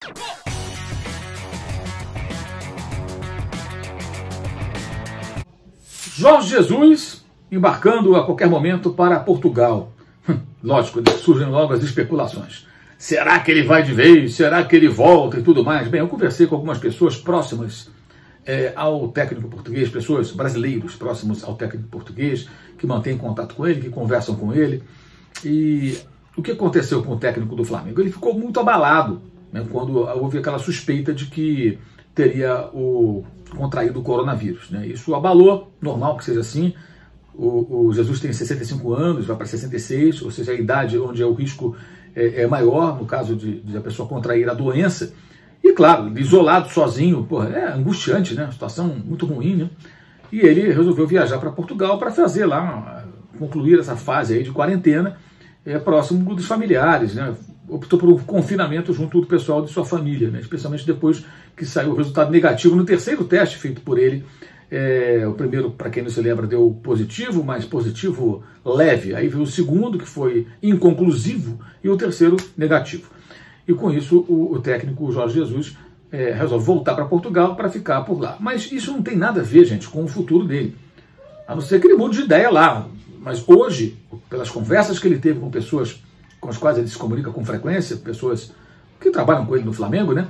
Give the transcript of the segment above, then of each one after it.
Jorge Jesus embarcando a qualquer momento para Portugal. Lógico, surgem logo as especulações. Será que ele vai de vez? Será que ele volta e tudo mais? Bem, eu conversei com algumas pessoas próximas ao técnico português, pessoas brasileiros próximos ao técnico português, que mantêm contato com ele, que conversam com ele. E o que aconteceu com o técnico do Flamengo? Ele ficou muito abalado, né, quando houve aquela suspeita de que teria contraído o coronavírus, né? Isso abalou, normal que seja assim. O Jesus tem 65 anos, vai para 66, ou seja, a idade onde o risco é maior, no caso de a pessoa contrair a doença. E claro, isolado, sozinho, porra, é angustiante, né? Situação muito ruim, né? E ele resolveu viajar para Portugal para fazer lá, concluir essa fase aí de quarentena, próximo dos familiares, né? Optou por um confinamento junto do pessoal de sua família, né? Especialmente depois que saiu o resultado negativo no terceiro teste feito por ele. O primeiro, para quem não se lembra, deu positivo, mas positivo leve. Aí veio o segundo, que foi inconclusivo, e o terceiro negativo. E com isso, o técnico Jorge Jesus resolve voltar para Portugal para ficar por lá. Mas isso não tem nada a ver, gente, com o futuro dele. A não ser que ele mude de ideia lá. Mas hoje, pelas conversas que ele teve com pessoas com as quais ele se comunica com frequência, pessoas que trabalham com ele no Flamengo, né?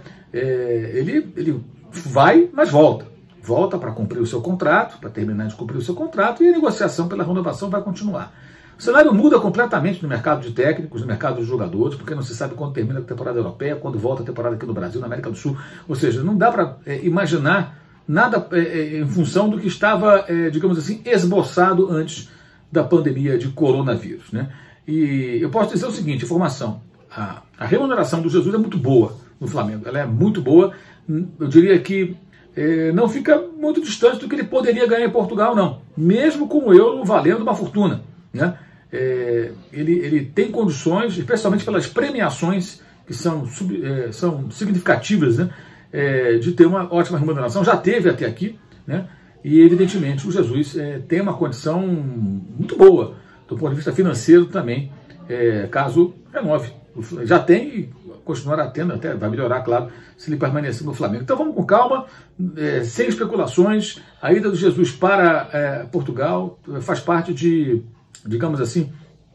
Ele vai, mas volta. Volta para cumprir o seu contrato, para terminar de cumprir o seu contrato, e a negociação pela renovação vai continuar. O cenário muda completamente no mercado de técnicos, no mercado de jogadores, porque não se sabe quando termina a temporada europeia, quando volta a temporada aqui no Brasil, na América do Sul. Ou seja, não dá para imaginar nada em função do que estava, digamos assim, esboçado antes da pandemia de coronavírus, né? E eu posso dizer o seguinte, informação, a remuneração do Jesus é muito boa no Flamengo, ela é muito boa, eu diria que não fica muito distante do que ele poderia ganhar em Portugal, não, mesmo com o euro valendo uma fortuna, né? Ele tem condições, especialmente pelas premiações que são significativas, né? De ter uma ótima remuneração, já teve até aqui, né? E evidentemente o Jesus tem uma condição muito boa do ponto de vista financeiro também, caso renove. Já tem e continuará tendo, até vai melhorar, claro, se ele permanecer no Flamengo. Então vamos com calma, sem especulações. A ida do Jesus para Portugal faz parte de, digamos assim,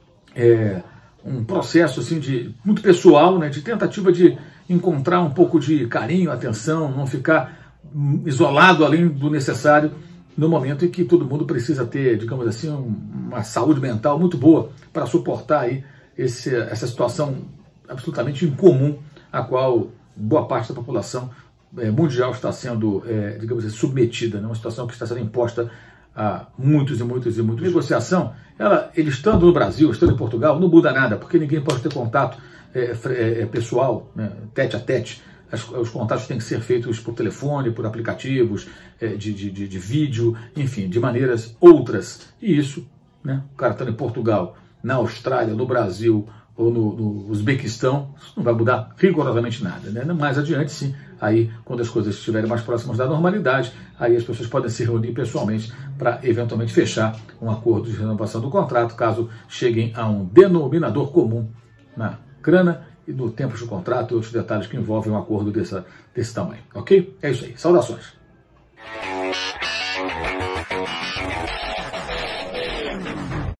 um processo assim, muito pessoal, né, de tentativa de encontrar um pouco de carinho, atenção, não ficar isolado além do necessário, no momento em que todo mundo precisa ter, digamos assim, uma saúde mental muito boa para suportar aí essa situação absolutamente incomum a qual boa parte da população mundial está sendo, digamos assim, submetida, né? Uma situação que está sendo imposta a muitos e muitos e muitos. A negociação, ele estando no Brasil, estando em Portugal, não muda nada, porque ninguém pode ter contato pessoal, né? Tete a tete. Os contatos têm que ser feitos por telefone, por aplicativos, de vídeo, enfim, de maneiras outras. E isso, né, o cara estando em Portugal, na Austrália, no Brasil ou no Uzbequistão, isso não vai mudar rigorosamente nada, né? Mais adiante, sim, aí quando as coisas estiverem mais próximas da normalidade, aí as pessoas podem se reunir pessoalmente para eventualmente fechar um acordo de renovação do contrato, caso cheguem a um denominador comum na grana e no tempo de contrato e outros detalhes que envolvem um acordo desse tamanho, ok? É isso aí, saudações!